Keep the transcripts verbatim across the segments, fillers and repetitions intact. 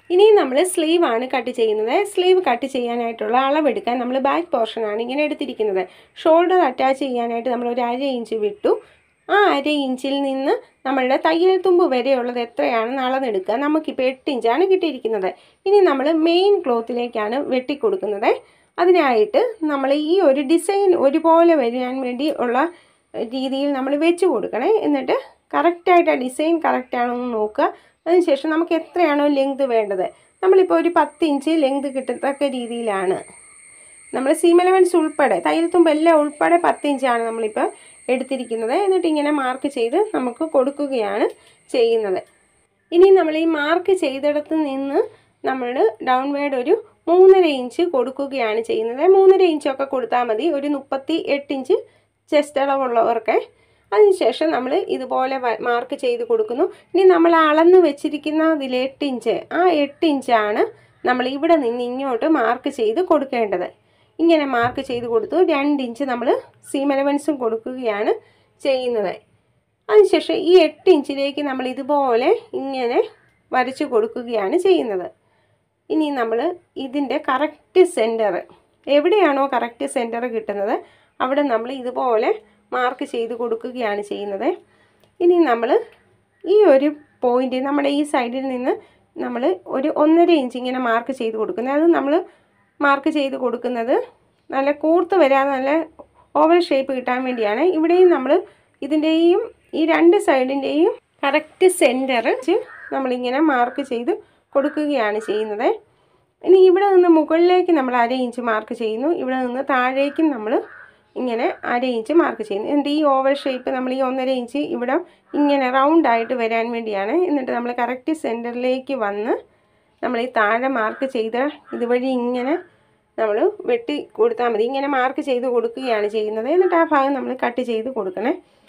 ഇനി നമ്മൾ സ്ലീവ് ആണ് കട്ട് ചെയ്യുന്നത്. സ്ലീവ് കട്ട് ചെയ്യാനായിട്ടുള്ള അളവെടുക്കാൻ നമ്മൾ ബാക്ക് പോർഷനാണ് ഇങ്ങനെ എടുത്തിരിക്കുന്നത്. ഷോൾഡർ അറ്റാച്ച് ചെയ്യാനായിട്ട് നമ്മൾ ഒരു അര ഇഞ്ച് വിട്ടു. ആ അര ഇഞ്ചിൽ നിന്ന് നമ്മളുടെ തയ്യൽ തുമ്പ് വരെയുള്ളത് എത്രയാണെന്ന് അളന്നെടുക്കുക. നമുക്കിപ്പോൾ എട്ട് ഇഞ്ചാണ് കിട്ടിയിരിക്കുന്നത്. ഇനി നമ്മൾ മെയിൻ ക്ലോത്തിലേക്കാണ് വെട്ടിക്കൊടുക്കുന്നത്. അതിനായിട്ട് നമ്മൾ ഈ ഒരു ഡിസൈൻ ഒരുപോലെ വരാൻ വേണ്ടി ഉള്ള രീതിയിൽ നമ്മൾ വെച്ച് കൊടുക്കണേ. എന്നിട്ട് കറക്റ്റായിട്ട് ആ ഡിസൈൻ കറക്റ്റാണോ എന്ന് നോക്കുക. അതിനുശേഷം നമുക്ക് എത്രയാണോ ലെങ്ത് വേണ്ടത്, നമ്മളിപ്പോൾ ഒരു പത്ത് ഇഞ്ച് ലെങ്ത് കിട്ടത്തക്ക രീതിയിലാണ് നമ്മൾ സീം അലവൻസ് ഉൾപ്പെടെ തയ്യൽ തുമ്പ് എല്ലാം ഉൾപ്പെടെ പത്ത് ഇഞ്ചാണ് നമ്മളിപ്പോൾ എടുത്തിരിക്കുന്നത്. എന്നിട്ട് ഇങ്ങനെ മാർക്ക് ചെയ്ത് നമുക്ക് കൊടുക്കുകയാണ് ചെയ്യുന്നത്. ഇനി നമ്മൾ ഈ മാർക്ക് ചെയ്തിടത്ത് നിന്ന് നമ്മൾ ഡൗൺവേർഡ് ഒരു മൂന്നര ഇഞ്ച് കൊടുക്കുകയാണ് ചെയ്യുന്നത്. മൂന്നര ഇഞ്ചൊക്കെ കൊടുത്താൽ മതി, ഒരു മുപ്പത്തി എട്ട് ഇഞ്ച് ചെസ്റ്റ് അളവുള്ളവർക്ക്. അതിനുശേഷം നമ്മൾ ഇതുപോലെ മാർക്ക് ചെയ്ത് കൊടുക്കുന്നു. ഇനി നമ്മൾ അളന്ന് വെച്ചിരിക്കുന്നതിൽ എട്ട് ഇഞ്ച്, ആ എട്ട് ഇഞ്ചാണ് നമ്മൾ ഇവിടെ നിന്ന് ഇങ്ങോട്ട് മാർക്ക് ചെയ്ത് കൊടുക്കേണ്ടത്. ഇങ്ങനെ മാർക്ക് ചെയ്ത് കൊടുത്തു രണ്ട് ഇഞ്ച് നമ്മൾ സീം അലവൻസും കൊടുക്കുകയാണ് ചെയ്യുന്നത്. അതിനുശേഷം ഈ എട്ട് ഇഞ്ചിലേക്ക് നമ്മൾ ഇതുപോലെ ഇങ്ങനെ വരച്ച് കൊടുക്കുകയാണ് ചെയ്യുന്നത്. ഇനി നമ്മൾ ഇതിൻ്റെ കറക്റ്റ് സെൻറ്റർ എവിടെയാണോ കറക്റ്റ് സെൻറ്റർ കിട്ടുന്നത് അവിടെ നമ്മൾ ഇതുപോലെ മാർക്ക് ചെയ്ത് കൊടുക്കുകയാണ് ചെയ്യുന്നത്. ഇനി നമ്മൾ ഈ ഒരു പോയിൻ്റ് നമ്മുടെ ഈ സൈഡിൽ നിന്ന് നമ്മൾ ഒരു ഒന്നര ഇഞ്ച് ഇങ്ങനെ മാർക്ക് ചെയ്ത് കൊടുക്കുന്നത്. അത് നമ്മൾ മാർക്ക് ചെയ്ത് കൊടുക്കുന്നത് നല്ല കൂർത്ത് വരാതെ നല്ല ഓവൽ ഷേപ്പ് കിട്ടാൻ വേണ്ടിയാണ്. ഇവിടെയും നമ്മൾ ഇതിൻ്റെയും ഈ രണ്ട് സൈഡിൻ്റെയും കറക്റ്റ് സെൻറ്റർ നമ്മളിങ്ങനെ മാർക്ക് ചെയ്ത് കൊടുക്കുകയാണ് ചെയ്യുന്നത്. ഇനി ഇവിടെ നിന്ന് മുകളിലേക്ക് നമ്മൾ അര ഇഞ്ച് മാർക്ക് ചെയ്യുന്നു. ഇവിടെ നിന്ന് താഴേക്കും നമ്മൾ ഇങ്ങനെ അര ഇഞ്ച് മാർക്ക് ചെയ്യുന്നു. എന്നിട്ട് ഈ ഓവൽ ഷേപ്പ് നമ്മൾ ഈ ഒന്നര ഇഞ്ച് ഇവിടെ ഇങ്ങനെ റൗണ്ടായിട്ട് വരാൻ വേണ്ടിയാണ്. എന്നിട്ട് നമ്മൾ കറക്റ്റ് സെൻറ്ററിലേക്ക് വന്ന് നമ്മൾ ഈ താഴെ മാർക്ക് ചെയ്ത ഇതുവഴി ഇങ്ങനെ നമ്മൾ വെട്ടി കൊടുത്താൽ മതി. ഇങ്ങനെ മാർക്ക് ചെയ്ത് കൊടുക്കുകയാണ് ചെയ്യുന്നത്. എന്നിട്ട് ആ ഭാഗം നമ്മൾ കട്ട് ചെയ്ത് കൊടുക്കണേ.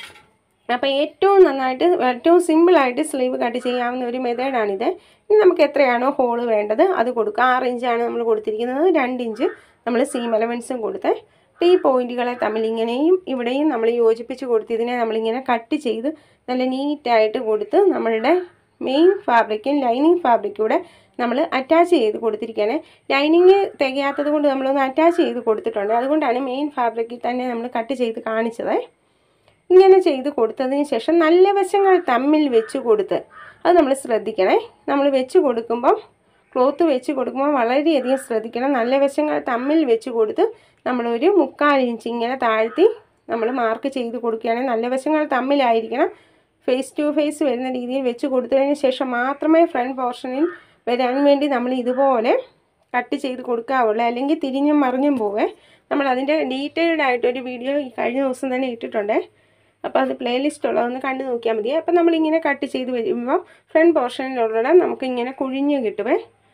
അപ്പോൾ ഏറ്റവും നന്നായിട്ട് ഏറ്റവും സിമ്പിളായിട്ട് സ്ലീവ് കട്ട് ചെയ്യാവുന്ന ഒരു മെത്തേഡാണിത്. ഇനി നമുക്ക് എത്രയാണോ ഹോള് വേണ്ടത് അത് കൊടുക്കുക. ആറ് ഇഞ്ചാണ് നമ്മൾ കൊടുത്തിരിക്കുന്നത്. രണ്ട് ഇഞ്ച് നമ്മൾ സീം അലവൻസും കൊടുത്ത് ഈ പോയിൻറ്റുകളെ തമ്മിൽ ഇങ്ങനെയും ഇവിടെയും നമ്മൾ യോജിപ്പിച്ച് കൊടുത്ത് ഇതിനെ നമ്മളിങ്ങനെ കട്ട് ചെയ്ത് നല്ല നീറ്റായിട്ട് കൊടുത്ത് നമ്മളുടെ മെയിൻ ഫാബ്രിക്കും ലൈനിങ് ഫാബ്രിക്കൂടെ നമ്മൾ അറ്റാച്ച് ചെയ്ത് കൊടുത്തിരിക്കുകയാണ്. ലൈനിങ് തികയാത്തത് കൊണ്ട് നമ്മളൊന്ന് അറ്റാച്ച് ചെയ്ത് കൊടുത്തിട്ടുണ്ട്. അതുകൊണ്ടാണ് മെയിൻ ഫാബ്രിക്കിൽ തന്നെ നമ്മൾ കട്ട് ചെയ്ത് കാണിച്ചത്. ഇങ്ങനെ ചെയ്ത് കൊടുത്തതിന് ശേഷം നല്ല വശങ്ങൾ തമ്മിൽ വെച്ച് കൊടുത്ത് അത് നമ്മൾ ശ്രദ്ധിക്കണേ. നമ്മൾ വെച്ച് കൊടുക്കുമ്പം ക്ലോത്ത് വെച്ച് കൊടുക്കുമ്പോൾ വളരെയധികം ശ്രദ്ധിക്കണം. നല്ല വശങ്ങൾ തമ്മിൽ വെച്ച് കൊടുത്ത് നമ്മളൊരു മുക്കാൽ ഇഞ്ച് ഇങ്ങനെ താഴ്ത്തി നമ്മൾ മാർക്ക് ചെയ്ത് കൊടുക്കുകയാണെങ്കിൽ നല്ല വശങ്ങൾ തമ്മിലായിരിക്കണം. ഫേസ് ടു ഫേസ് വരുന്ന രീതിയിൽ വെച്ച് കൊടുത്തതിന് ശേഷം മാത്രമേ ഫ്രണ്ട് പോർഷനിൽ വരാൻ വേണ്ടി നമ്മൾ ഇതുപോലെ കട്ട് ചെയ്ത് കൊടുക്കാവുള്ളൂ. അല്ലെങ്കിൽ തിരിഞ്ഞും മറിഞ്ഞും പോവേ. നമ്മൾ അതിൻ്റെ ഡീറ്റെയിൽഡ് ആയിട്ടൊരു വീഡിയോ ഈ കഴിഞ്ഞ ദിവസം തന്നെ ഇട്ടിട്ടുണ്ട്. അപ്പോൾ അത് പ്ലേലിസ്റ്റ് ഉള്ളതൊന്ന് കണ്ടു നോക്കിയാൽ മതി. അപ്പോൾ നമ്മളിങ്ങനെ കട്ട് ചെയ്ത് വരുമ്പോൾ ഫ്രണ്ട് പോർഷനിലുള്ള നമുക്കിങ്ങനെ കുഴിഞ്ഞ് കിട്ടുമേ.